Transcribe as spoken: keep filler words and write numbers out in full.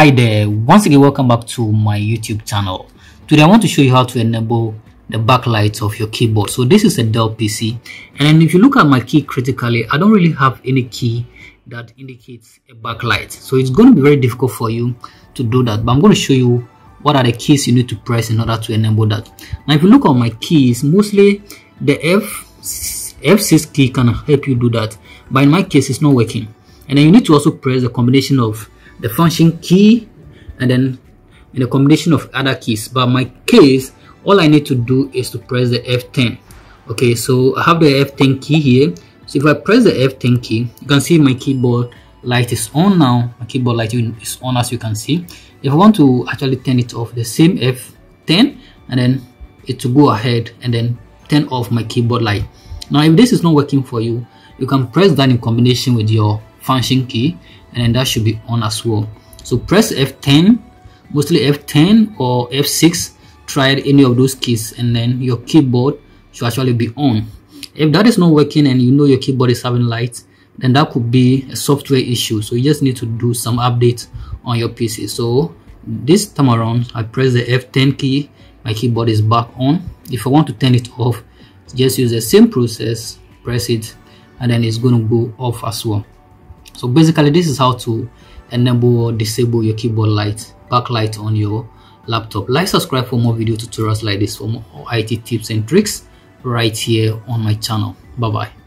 Hi there, once again welcome back to my YouTube channel. Today I want to show you how to enable the backlight of your keyboard. So this is a Dell P C, and then if you look at my key critically, I don't really have any key that indicates a backlight, so it's going to be very difficult for you to do that, but I'm going to show you what are the keys you need to press in order to enable that. Now if you look at my keys, mostly the F F six key can help you do that, but in my case it's not working. And then you need to also press the combination of the function key and then in a combination of other keys. But in my case, all I need to do is to press the F ten. Okay, so I have the F ten key here. So if I press the F ten key, you can see my keyboard light is on now. My keyboard light is on, as you can see. If I want to actually turn it off, the same F ten, and then it to go ahead and then turn off my keyboard light. Now if this is not working for you, you can press that in combination with your function key, and then that should be on as well. So press F ten, mostly F ten or F six, try any of those keys, and then your keyboard should actually be on. If that is not working and you know your keyboard is having light, then that could be a software issue, so you just need to do some updates on your P C. So this time around I press the F ten key, my keyboard is back on. If I want to turn it off, just use the same process, press it, and then it's going to go off as well. So basically this is how to enable or disable your keyboard light, backlight on your laptop. Like, subscribe for more video tutorials like this, for more I T tips and tricks right here on my channel. Bye bye.